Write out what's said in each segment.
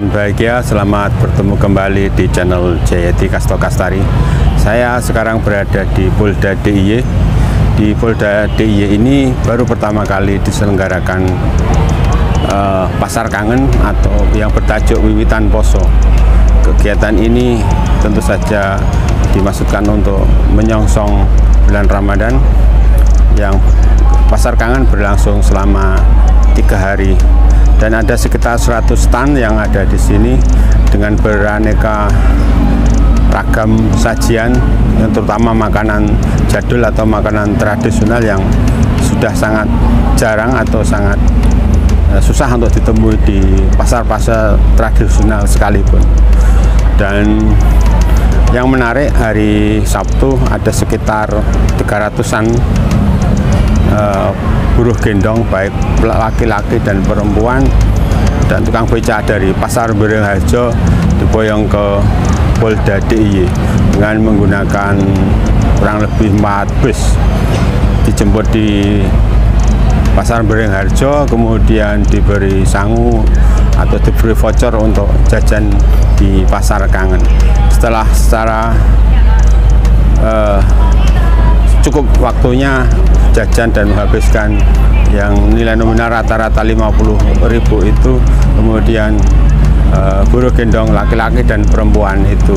Bahagia, selamat bertemu kembali di channel Jayadi Kasto Kastari. Saya sekarang berada di Polda DIY. Di Polda DIY ini baru pertama kali diselenggarakan Pasar Kangen atau yang bertajuk Wiwitan Poso. Kegiatan ini tentu saja dimaksudkan untuk menyongsong bulan Ramadan, yang Pasar Kangen berlangsung selama 3 hari. Dan ada sekitar 100 stand yang ada di sini dengan beraneka ragam sajian, yang terutama makanan jadul atau makanan tradisional yang sudah sangat jarang atau sangat susah untuk ditemui di pasar-pasar tradisional sekalipun. Dan yang menarik, hari Sabtu ada sekitar 300-an buruh gendong, baik laki-laki dan perempuan, dan tukang beca dari Pasar Beringharjo diboyong ke Polda DIY dengan menggunakan kurang lebih 4 bus. Dijemput di Pasar Beringharjo, kemudian diberi sangu atau diberi voucher untuk jajan di Pasar Kangen. Setelah secara cukup waktunya jajan dan menghabiskan yang nilai nominal rata-rata 50.000 itu, kemudian buruh gendong laki-laki dan perempuan itu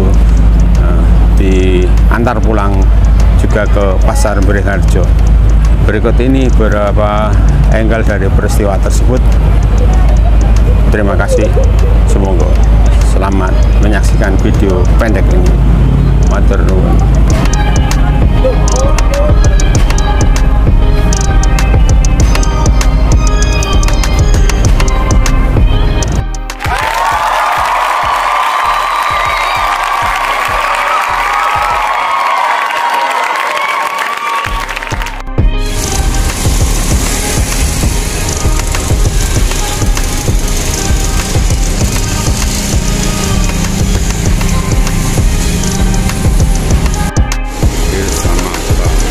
diantar pulang juga ke Pasar Beringharjo. Berikut ini beberapa angle dari peristiwa tersebut. Terima kasih, semoga selamat menyaksikan video pendek ini. Matur nuwun. Sama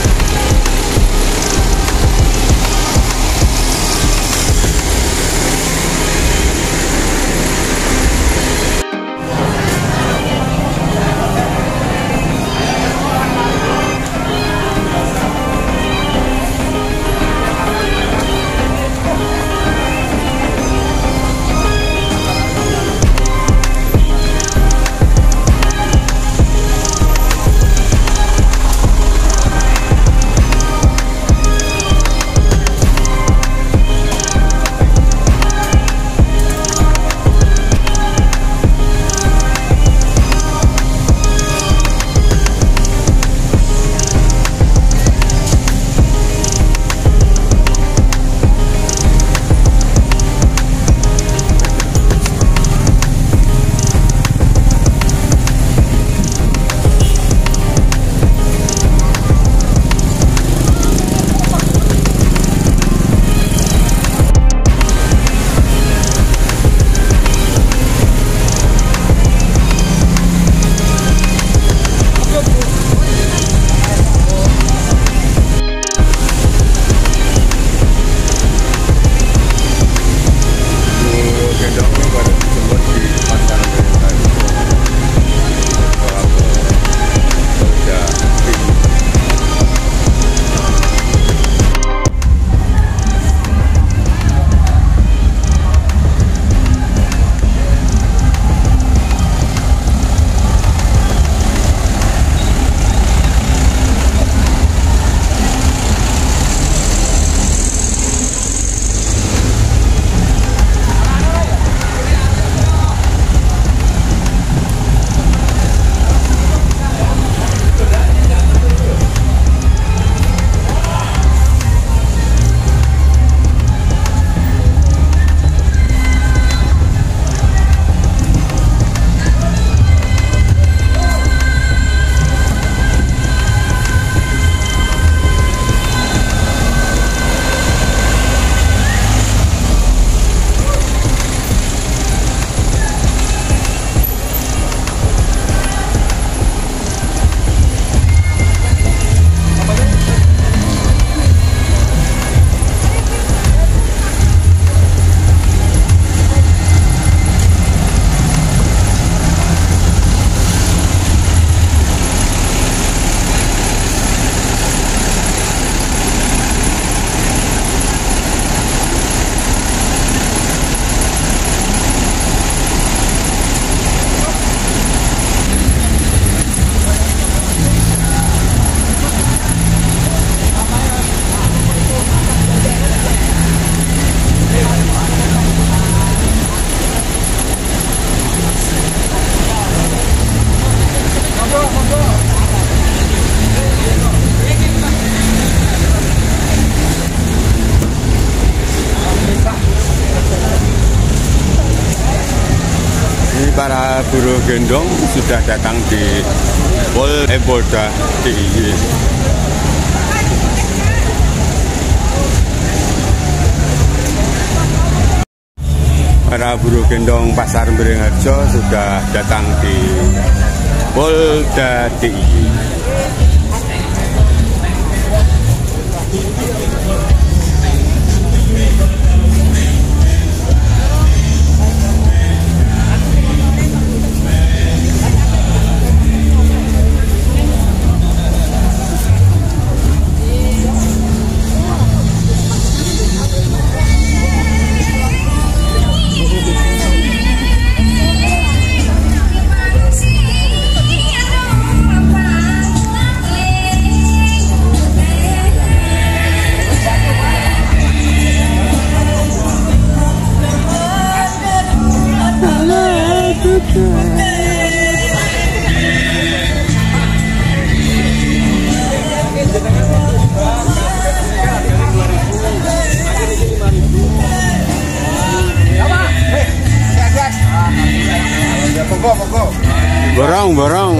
para buruh gendong sudah datang di Polda DIY. Para buruh gendong Pasar Beringharjo sudah datang di Polda DIY. Borong.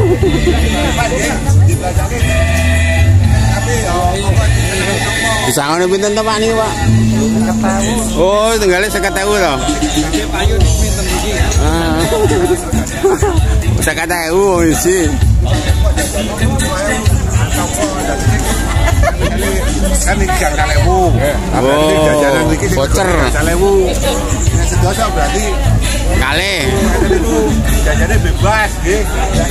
Disangone pinten to Pak niki, Pak? 50.000. Oh, tenggale 50.000 to. Payu pinten iki? Ah. 50.000 isi. Kan iki 3.000. Oh, jajanan iki voucher 3.000. Nek sedoso berarti kali. Jajannya bebas nggih.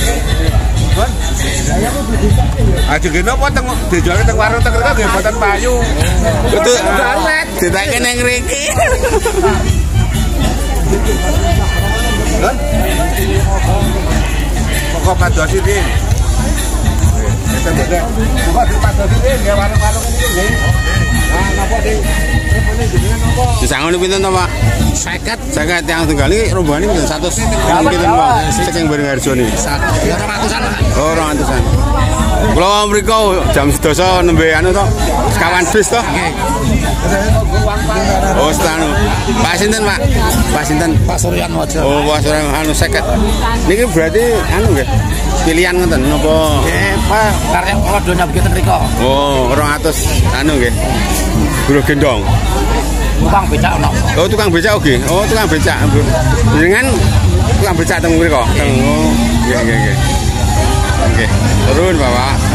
Aja kene apa teng dijualke teng warung teng reka nggih boten payu. Betul. Ditake ning mriki. Kan? Pokok padosi iki. Pokok padosi iki nggih warung-warung iki nggih. Nah, napa sing repone jenengan napa? Disangone pinten to, Pak? 50 yang tunggal ini rombongan ini 100 pinten Pak saking Beringharjo niki. 200-an. Oh, 200-an. Kula mriko jam 12 nembe anu to. Sekawan bis to. Nggih. Oh, stanu. Pak sinten, Pak? Pak sinten? Pak Suryan Wajo. Oh, Pak Suryan anu 50. Niki berarti anu nggih. Pilihan ngoten napa? Nggih, Pak. Karep padha nyabut mriko. Oh, 200 anu nggih. Buruh gendong. Tukang becak ono. Oh, tukang becak oke. Oh, tukang becak. Jenengan tukang becak teng mriko. Teng. Oh, nggih. Nggih. Turun, Bapak.